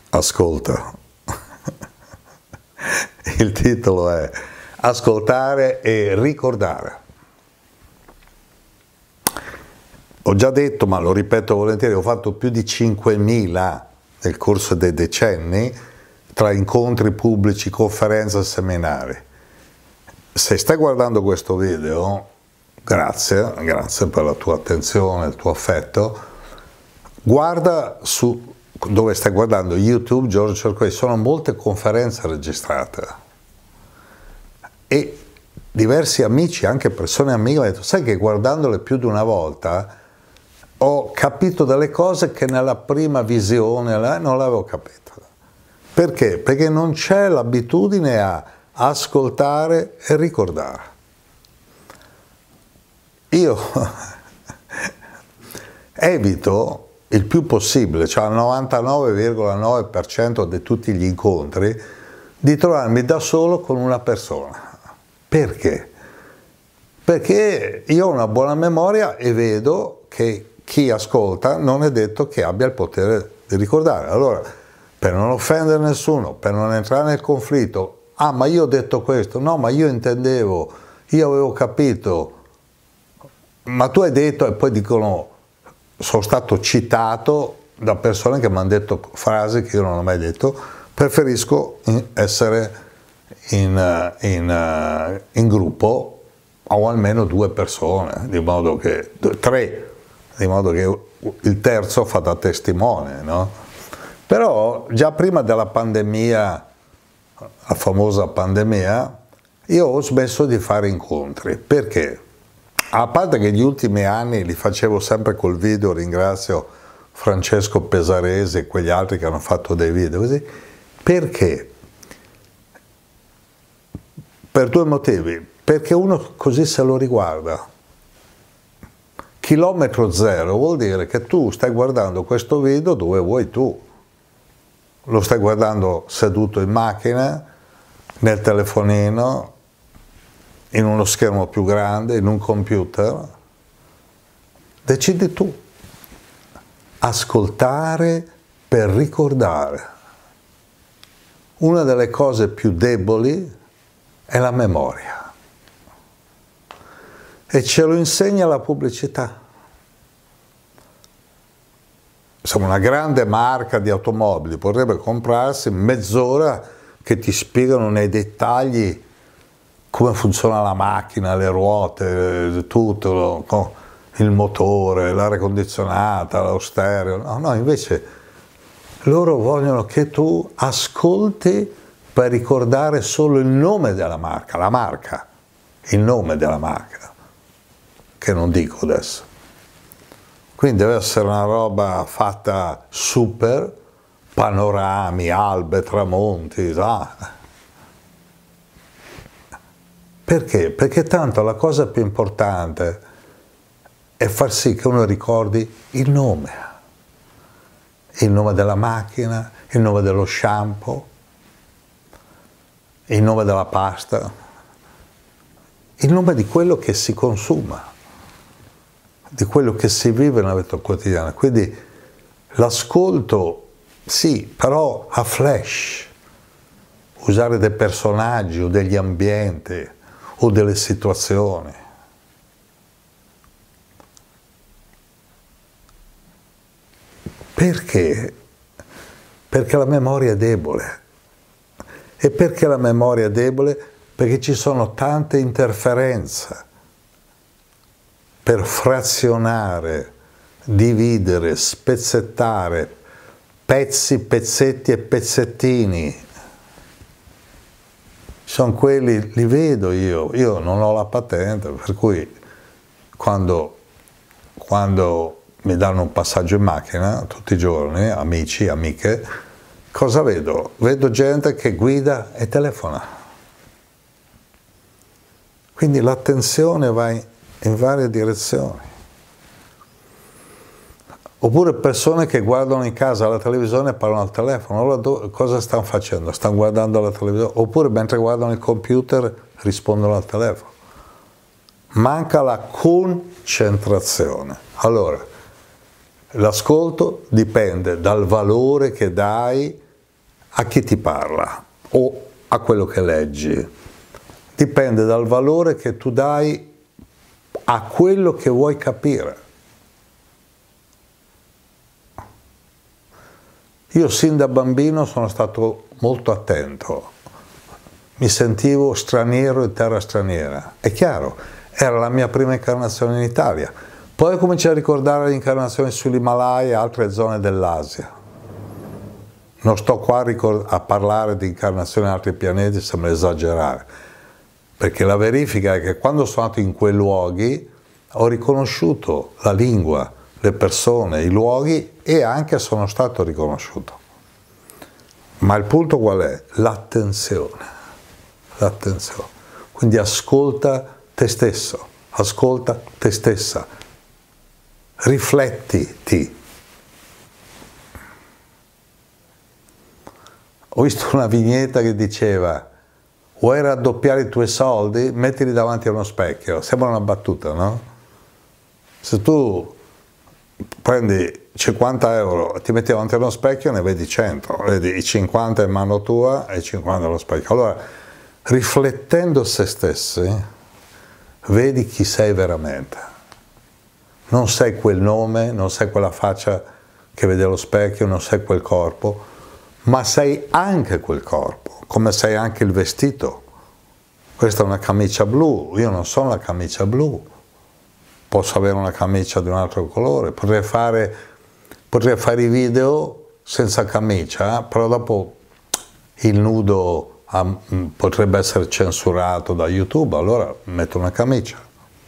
Ascolta. Il titolo è Ascoltare e ricordare. Ho già detto, ma lo ripeto volentieri, ho fatto più di 5.000 nel corso dei decenni tra incontri pubblici, conferenze e seminari. Se stai guardando questo video, grazie per la tua attenzione, il tuo affetto. Guarda su dove stai guardando, YouTube, Giorgio Cerqueti, sono molte conferenze registrate. E diversi amici, anche persone amiche, mi hanno detto, sai che guardandole più di una volta ho capito delle cose che nella prima visione non l'avevo capito. Perché? Perché non c'è l'abitudine a ascoltare e ricordare. Io evito il più possibile, cioè al 99,9% di tutti gli incontri, di trovarmi da solo con una persona. Perché? Perché io ho una buona memoria e vedo che chi ascolta non è detto che abbia il potere di ricordare. Allora, per non offendere nessuno, per non entrare nel conflitto, ah, ma io ho detto questo, no, ma io intendevo, io avevo capito, ma tu hai detto, e poi dicono, sono stato citato da persone che mi hanno detto frasi che io non ho mai detto, preferisco essere in gruppo o almeno 2 persone, di modo che 3, di modo che il terzo fa da testimone, no? Però già prima della pandemia, la famosa pandemia, io ho smesso di fare incontri. Perché? A parte che gli ultimi anni li facevo sempre col video, ringrazio Francesco Pesaresi e quegli altri che hanno fatto dei video così. Perché? Per 2 motivi. Perché uno così se lo riguarda. Chilometro zero vuol dire che tu stai guardando questo video dove vuoi tu. Lo stai guardando seduto in macchina, nel telefonino, in uno schermo più grande, in un computer. Decidi tu. Ascoltare per ricordare. Una delle cose più deboli è la memoria. E ce lo insegna la pubblicità. Insomma, una grande marca di automobili potrebbe comprarsi mezz'ora che ti spiegano nei dettagli come funziona la macchina, le ruote, tutto, il motore, l'aria condizionata, lo stereo. No, invece loro vogliono che tu ascolti per ricordare solo il nome della marca, la marca, il nome della marca, che non dico adesso. Quindi deve essere una roba fatta super, panorami, albe, tramonti, Perché? Perché tanto la cosa più importante è far sì che uno ricordi il nome della macchina, il nome dello shampoo, il nome della pasta, il nome di quello che si consuma, di quello che si vive nella vita quotidiana. Quindi l'ascolto, sì, però a flash, usare dei personaggi o degli ambienti o delle situazioni. Perché? Perché la memoria è debole. E perché la memoria è debole? Perché ci sono tante interferenze per frazionare, dividere, spezzettare, pezzi, pezzetti e pezzettini. Sono quelli, li vedo io non ho la patente, per cui quando mi danno un passaggio in macchina tutti i giorni, amici, amiche, cosa vedo? Vedo gente che guida e telefona. Quindi l'attenzione va in varie direzioni. Oppure persone che guardano in casa la televisione e parlano al telefono. Allora cosa stanno facendo? Stanno guardando la televisione? Oppure mentre guardano il computer rispondono al telefono. Manca la concentrazione. Allora, l'ascolto dipende dal valore che dai a chi ti parla o a quello che leggi, dipende dal valore che tu dai a quello che vuoi capire. Io sin da bambino sono stato molto attento, mi sentivo straniero in terra straniera, è chiaro, era la mia prima incarnazione in Italia, poi cominciai a ricordare le incarnazioni sull'Himalaya e altre zone dell'Asia. Non sto qua a parlare di incarnazioni in altri pianeti, sembra esagerare, perché la verifica è che quando sono andato in quei luoghi ho riconosciuto la lingua, le persone, i luoghi e anche sono stato riconosciuto. Ma il punto qual è? L'attenzione. L'attenzione. Quindi ascolta te stesso, ascolta te stessa, riflettiti. Ho visto una vignetta che diceva: vuoi raddoppiare i tuoi soldi? Mettili davanti a uno specchio. Sembra una battuta, no? Se tu prendi 50 euro e ti metti davanti a uno specchio, ne vedi 100, vedi i 50 in mano tua e i 50 allo specchio. Allora, riflettendo se stessi, vedi chi sei veramente. Non sei quel nome, non sei quella faccia che vedi allo specchio, non sei quel corpo, ma sei anche quel corpo, come sei anche il vestito. Questa è una camicia blu, io non sono la camicia blu, posso avere una camicia di un altro colore, potrei fare i video senza camicia, però dopo il nudo potrebbe essere censurato da YouTube, allora metto una camicia.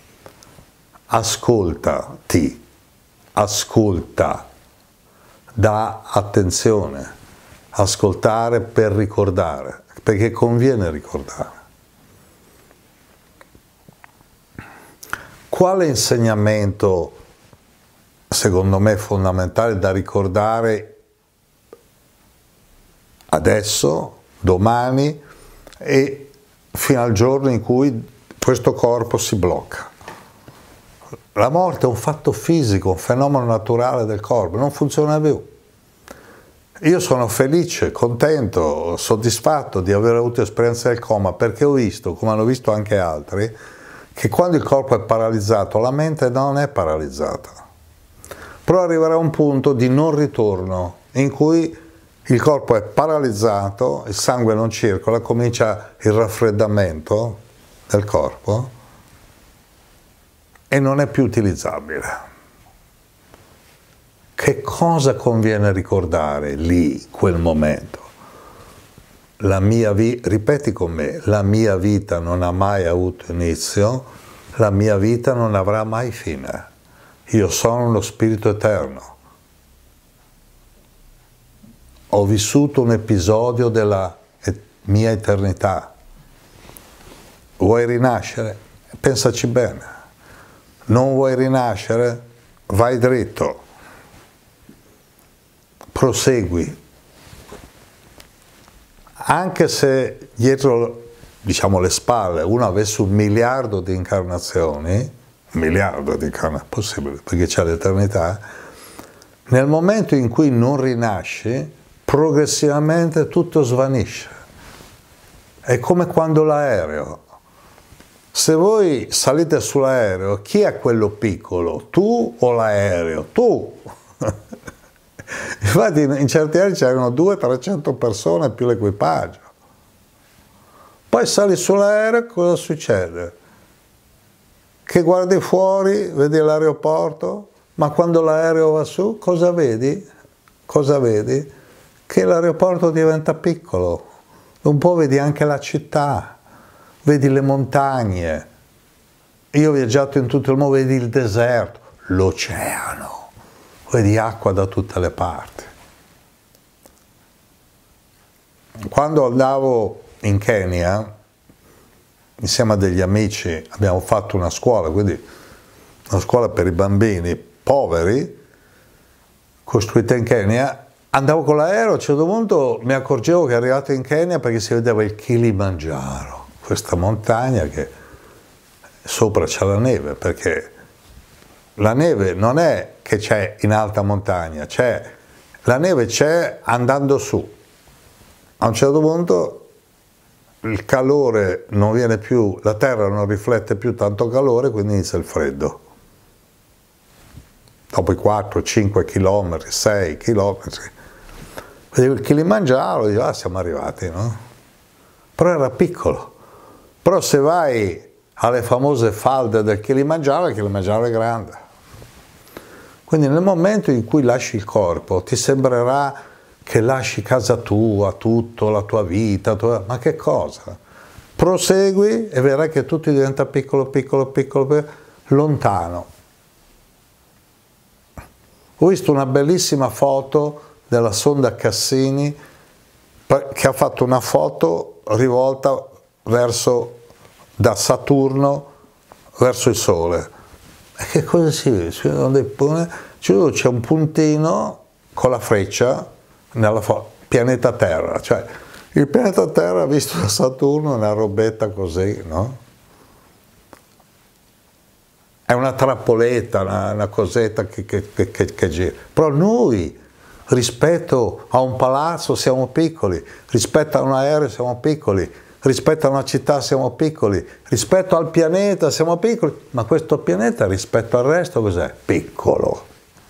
Ascoltati, ascolta, dà attenzione, ascoltare per ricordare, perché conviene ricordare. Quale insegnamento, secondo me, fondamentale da ricordare adesso, domani e fino al giorno in cui questo corpo si blocca? La morte è un fatto fisico, un fenomeno naturale del corpo, non funziona più. Io sono felice, contento, soddisfatto di aver avuto esperienza del coma, perché ho visto, come hanno visto anche altri, che quando il corpo è paralizzato, la mente non è paralizzata. Però arriverà un punto di non ritorno, in cui il corpo è paralizzato, il sangue non circola, comincia il raffreddamento del corpo e non è più utilizzabile. Che cosa conviene ricordare lì, quel momento? La mia ripeti con me, la mia vita non ha mai avuto inizio, la mia vita non avrà mai fine. Io sono lo Spirito Eterno. Ho vissuto un episodio della mia eternità. Vuoi rinascere? Pensaci bene. Non vuoi rinascere? Vai dritto. Prosegui. Anche se dietro, diciamo, le spalle uno avesse 1 miliardo di incarnazioni, possibile, perché c'è l'eternità, nel momento in cui non rinasci, progressivamente tutto svanisce. È come quando l'aereo. Se voi salite sull'aereo, chi è quello piccolo? Tu o l'aereo? Tu! Infatti in certi aerei c'erano 200-300 persone più l'equipaggio. Poi sali sull'aereo, cosa succede? Che guardi fuori, vedi l'aeroporto, ma quando l'aereo va su, cosa vedi? Cosa vedi? Che l'aeroporto diventa piccolo. Un po' vedi anche la città, vedi le montagne. Io ho viaggiato in tutto il mondo, vedi il deserto, l'oceano. Vedi acqua da tutte le parti. Quando andavo in Kenya, insieme a degli amici, abbiamo fatto una scuola, quindi una scuola per i bambini poveri, costruita in Kenya. Andavo con l'aereo, a un certo punto mi accorgevo che arrivato in Kenya perché si vedeva il Kilimangiaro, questa montagna che sopra c'è la neve, perché la neve non è che c'è in alta montagna, la neve c'è andando su. a un certo punto il calore non viene più, la terra non riflette più tanto calore, quindi inizia il freddo. Dopo i 4, 5 km, 6 km, il Kilimangiaro, dice, ah, siamo arrivati, no? Però era piccolo. Però se vai alle famose falde del Kilimangiaro, il Kilimangiaro è grande. Quindi nel momento in cui lasci il corpo, ti sembrerà che lasci casa tua, tutto, la tua vita, ma che cosa? Prosegui e vedrai che tutto diventa piccolo, piccolo, piccolo, piccolo, lontano. Ho visto una bellissima foto della sonda Cassini che ha fatto una foto rivolta verso, da Saturno verso il Sole. E che cosa si vede? C'è un puntino con la freccia nella pianeta Terra, cioè il pianeta Terra visto da Saturno è una robetta così, no? È una trappoletta, una cosetta che gira. Però noi, rispetto a un palazzo, siamo piccoli, rispetto a un aereo siamo piccoli, rispetto a una città siamo piccoli, rispetto al pianeta siamo piccoli, ma questo pianeta rispetto al resto cos'è? Piccolo.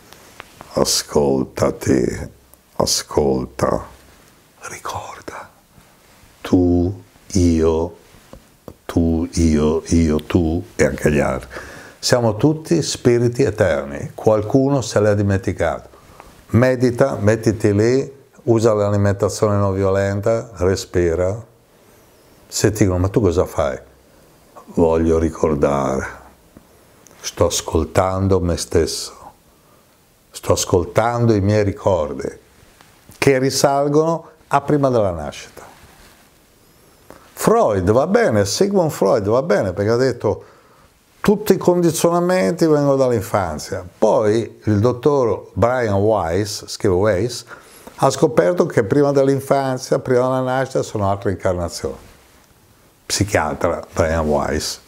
Ascoltati, ascolta, ricorda, tu, io, tu e anche gli altri. Siamo tutti spiriti eterni, qualcuno se l'ha dimenticato. Medita, mettiti lì, usa l'alimentazione non violenta, respira. Se ti dicono, ma tu cosa fai? Voglio ricordare, sto ascoltando me stesso, sto ascoltando i miei ricordi, che risalgono a prima della nascita. Freud va bene, Sigmund Freud va bene, perché ha detto tutti i condizionamenti vengono dall'infanzia. Poi il dottor Brian Weiss, scrive Weiss, ha scoperto che prima dell'infanzia, prima della nascita, sono altre incarnazioni. Psichiatra Brian Weiss,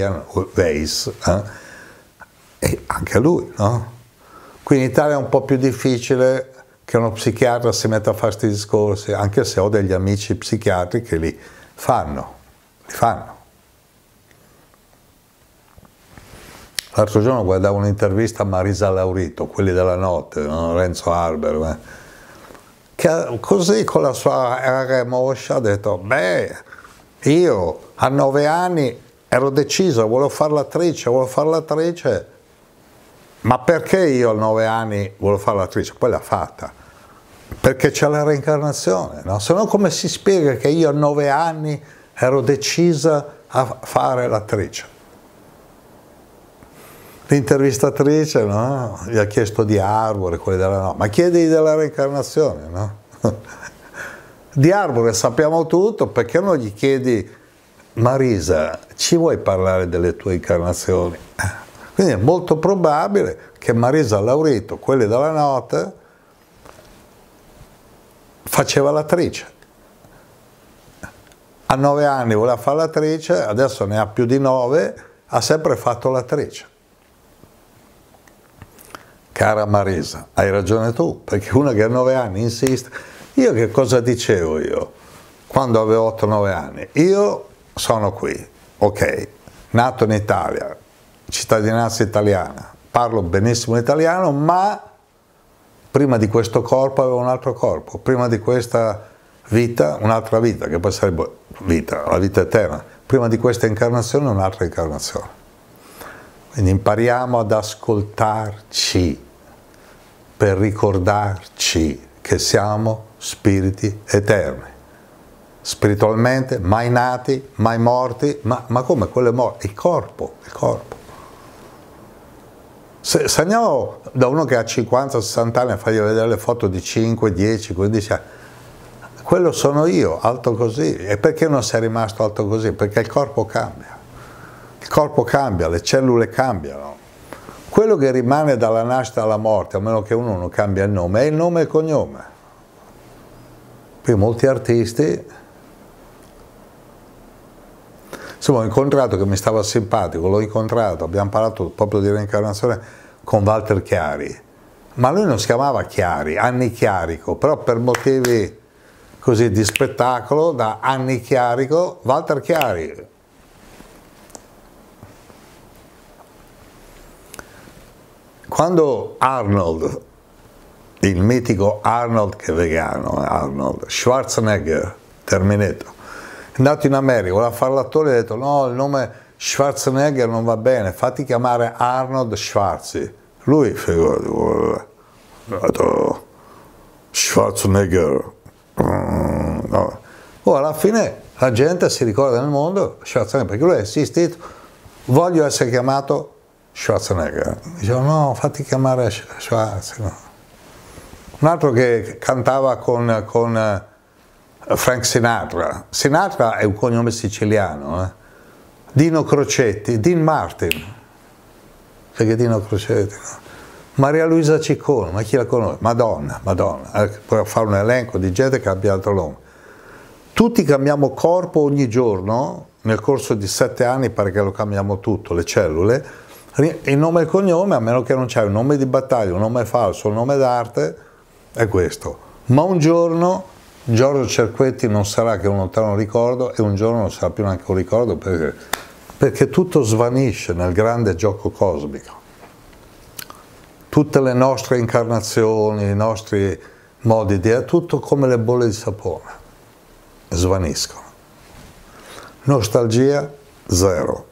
e anche lui, no? Qui in Italia è un po' più difficile che uno psichiatra si metta a fare questi discorsi, anche se ho degli amici psichiatri che li fanno. L'altro giorno guardavo un'intervista a Marisa Laurito, quelli della notte, no? Renzo Arber, che così con la sua R moscia ha detto, beh, io a 9 anni ero deciso, volevo fare l'attrice, ma perché io a 9 anni volevo fare l'attrice? Poi l'ha fatta, perché c'è la reincarnazione, no? Se no come si spiega che io a 9 anni ero decisa a fare l'attrice? L'intervistatrice, no? Gli ha chiesto di Arbore, quelli della no, ma chiedi della reincarnazione, no? Di Arbore sappiamo tutto, perché non gli chiedi, Marisa, ci vuoi parlare delle tue incarnazioni? Quindi è molto probabile che Marisa Laurito, quelli della notte, faceva l'attrice. A 9 anni voleva fare l'attrice, adesso ne ha più di 9, ha sempre fatto l'attrice. Cara Marisa, hai ragione tu, perché una che a 9 anni insiste. Io che cosa dicevo io quando avevo 8-9 anni? Io sono qui, ok, nato in Italia, cittadinanza italiana, parlo benissimo italiano, ma prima di questo corpo avevo un altro corpo, prima di questa vita un'altra vita, che poi sarebbe vita, la vita eterna, prima di questa incarnazione un'altra incarnazione. Quindi impariamo ad ascoltarci per ricordarci che siamo spiriti eterni, spiritualmente mai nati, mai morti, ma come quello è morto? Il corpo. Se andiamo da uno che ha 50-60 anni a fargli vedere le foto di 5, 10, 15 anni, quello sono io, alto così. E perché non sei rimasto alto così? Perché il corpo cambia. Il corpo cambia, le cellule cambiano. Quello che rimane dalla nascita alla morte, a meno che uno non cambia il nome, è il nome e il cognome. Qui molti artisti, insomma, ho incontrato, che mi stava simpatico, l'ho incontrato, abbiamo parlato proprio di reincarnazione con Walter Chiari, ma lui non si chiamava Chiari, Anni Chiarico, però per motivi così di spettacolo da Anni Chiarico, Walter Chiari. Quando Arnold, il mitico Arnold che è vegano, Arnold Schwarzenegger, Terminator, è andato in America, voleva fare l'attore e ha detto no, il nome Schwarzenegger non va bene, fatti chiamare Arnold Schwarzi. Lui, figurati, Schwarzenegger. No. Alla fine la gente si ricorda nel mondo Schwarzenegger, perché lui ha insistito, voglio essere chiamato Schwarzenegger. Dicevo no, fatti chiamare Schwarzenegger. Un altro che cantava con Frank Sinatra. Sinatra è un cognome siciliano. Dino Crocetti, Dean Martin. Perché Dino Crocetti? No? Maria Luisa Ciccone, ma chi la conosce? Madonna, Madonna. Puoi fare un elenco di gente che abbia altro nome. Tutti cambiamo corpo ogni giorno, nel corso di 7 anni, perché lo cambiamo tutto, le cellule. Il nome e il cognome, a meno che non c'è un nome di battaglia, un nome falso, un nome d'arte, è questo. Ma un giorno Giorgio Cerquetti non sarà che un lontano ricordo e un giorno non sarà più neanche un ricordo perché tutto svanisce nel grande gioco cosmico. Tutte le nostre incarnazioni, i nostri modi di è tutto come le bolle di sapone, svaniscono. Nostalgia zero.